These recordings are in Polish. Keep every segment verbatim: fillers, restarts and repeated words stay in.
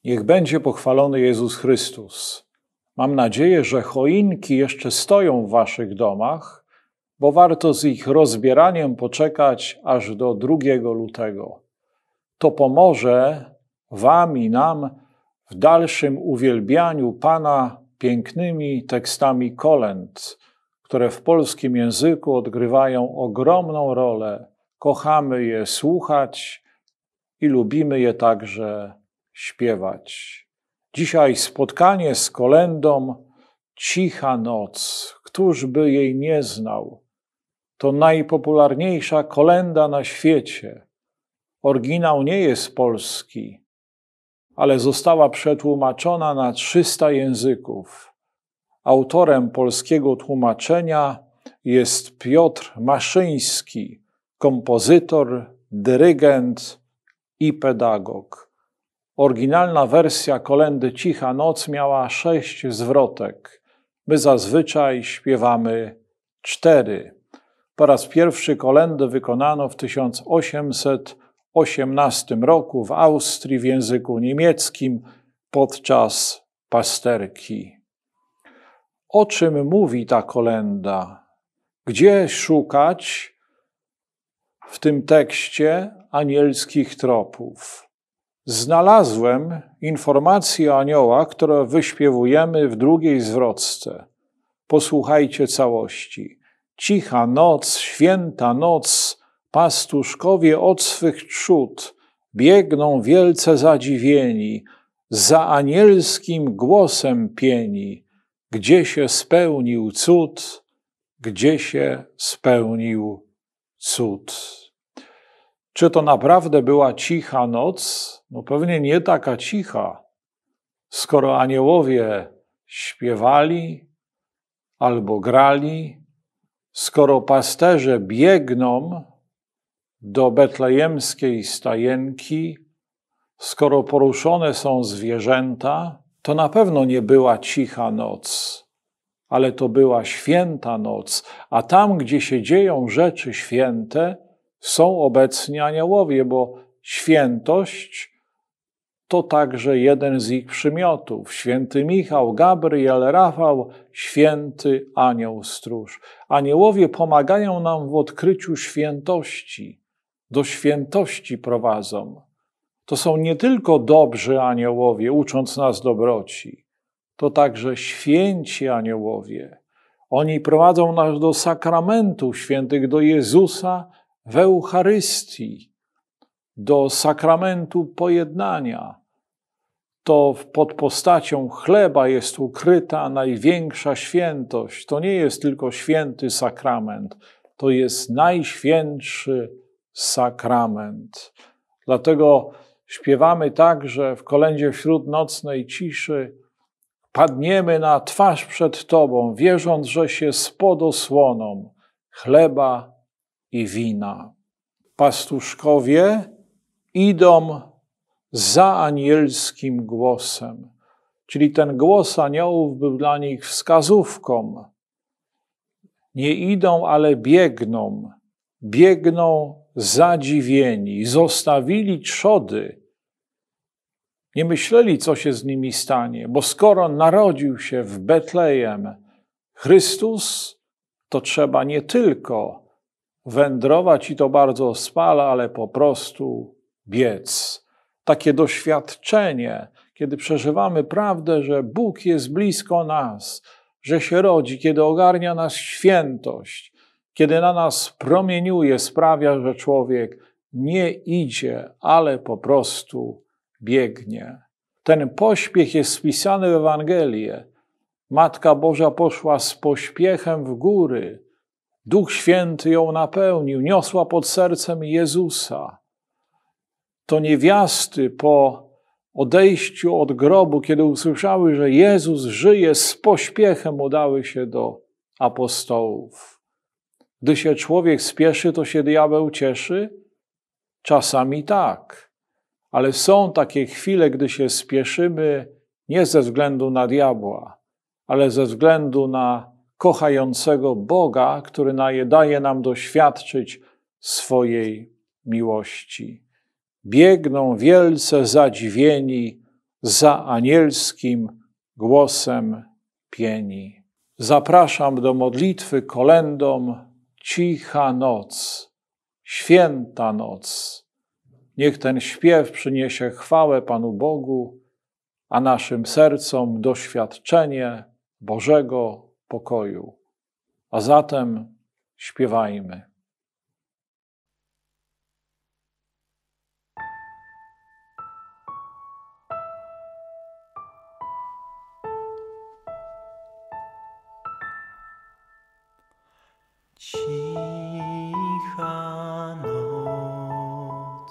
Niech będzie pochwalony Jezus Chrystus. Mam nadzieję, że choinki jeszcze stoją w waszych domach, bo warto z ich rozbieraniem poczekać aż do drugiego lutego. To pomoże wam i nam w dalszym uwielbianiu Pana pięknymi tekstami kolęd, które w polskim języku odgrywają ogromną rolę. Kochamy je słuchać i lubimy je także śpiewać. Dzisiaj spotkanie z kolędą Cicha noc. Któż by jej nie znał? To najpopularniejsza kolęda na świecie. Oryginał nie jest polski, ale została przetłumaczona na trzysta języków. Autorem polskiego tłumaczenia jest Piotr Maszyński, kompozytor, dyrygent i pedagog. Oryginalna wersja kolędy Cicha noc miała sześć zwrotek. My zazwyczaj śpiewamy cztery. Po raz pierwszy kolędę wykonano w tysiąc osiemset osiemnastym roku w Austrii w języku niemieckim podczas pasterki. O czym mówi ta kolęda? Gdzie szukać w tym tekście anielskich tropów? Znalazłem informacje anioła, które wyśpiewujemy w drugiej zwrotce. Posłuchajcie całości. Cicha noc, święta noc, pastuszkowie od swych trzód biegną wielce zadziwieni, za anielskim głosem pieni, gdzie się spełnił cud, gdzie się spełnił cud. Czy to naprawdę była cicha noc? No pewnie nie taka cicha. Skoro aniołowie śpiewali albo grali, skoro pasterze biegną do betlejemskiej stajenki, skoro poruszone są zwierzęta, to na pewno nie była cicha noc, ale to była święta noc, a tam, gdzie się dzieją rzeczy święte, są obecni aniołowie, bo świętość to także jeden z ich przymiotów. Święty Michał, Gabriel, Rafał, święty anioł stróż. Aniołowie pomagają nam w odkryciu świętości. Do świętości prowadzą. To są nie tylko dobrzy aniołowie, ucząc nas dobroci. To także święci aniołowie. Oni prowadzą nas do sakramentów świętych, do Jezusa w Eucharystii, do sakramentu pojednania. To pod postacią chleba jest ukryta największa świętość. To nie jest tylko święty sakrament, to jest najświętszy sakrament. Dlatego śpiewamy także w kolędzie wśród nocnej ciszy: padniemy na twarz przed Tobą, wierząc, że się spod osłoną chleba i wina. Pastuszkowie idą za anielskim głosem, czyli ten głos aniołów był dla nich wskazówką. Nie idą, ale biegną. Biegną zadziwieni. Zostawili trzody. Nie myśleli, co się z nimi stanie, bo skoro narodził się w Betlejem Chrystus, to trzeba nie tylko wędrować, i to bardzo spala, ale po prostu biec. Takie doświadczenie, kiedy przeżywamy prawdę, że Bóg jest blisko nas, że się rodzi, kiedy ogarnia nas świętość, kiedy na nas promieniuje, sprawia, że człowiek nie idzie, ale po prostu biegnie. Ten pośpiech jest wpisany w Ewangelię. Matka Boża poszła z pośpiechem w góry. Duch Święty ją napełnił, niosła pod sercem Jezusa. To niewiasty po odejściu od grobu, kiedy usłyszały, że Jezus żyje, z pośpiechem udały się do apostołów. Gdy się człowiek spieszy, to się diabeł cieszy? Czasami tak. Ale są takie chwile, gdy się spieszymy nie ze względu na diabła, ale ze względu na kochającego Boga, który daje nam doświadczyć swojej miłości. Biegną wielce zadziwieni za anielskim głosem pieni. Zapraszam do modlitwy kolędą Cicha noc, święta noc. Niech ten śpiew przyniesie chwałę Panu Bogu, a naszym sercom doświadczenie Bożego pokoju. A zatem śpiewajmy. Cicha noc,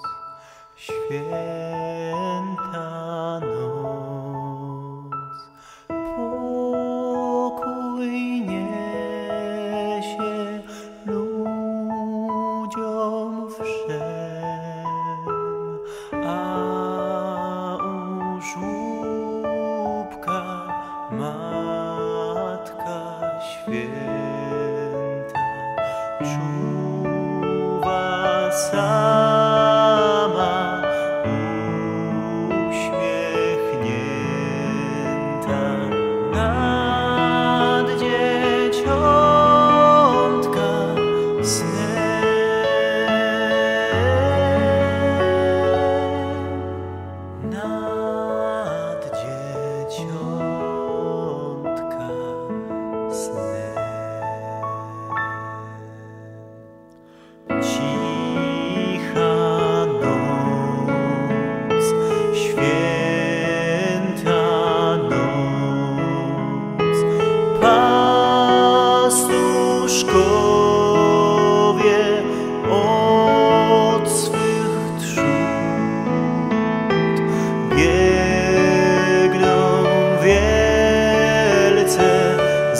święta noc, pokój niesie ludziom wszem, a u żłóbka Matka Święta czuwa sama, uśmiechnięta nad dzieciątka snem, nad dzieciątka snem. Cicha noc, święta noc, pastuszkowie od swych trzód biegną wielce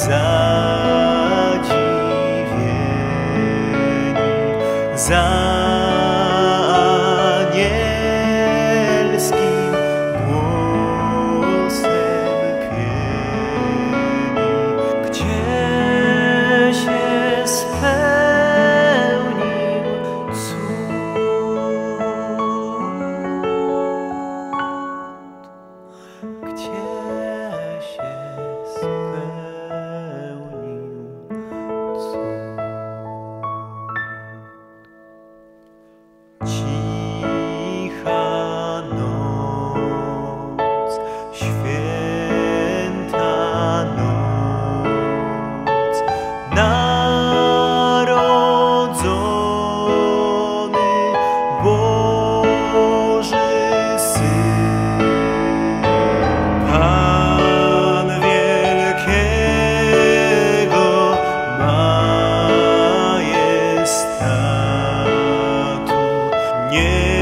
zadziwieni za anielskim głosem pieni, gdzie się spełnił cud, gdzie się spełnił cud. Cicha noc, święta noc, narodzony Boży Syn, Pan wielkiego majestatu. Nie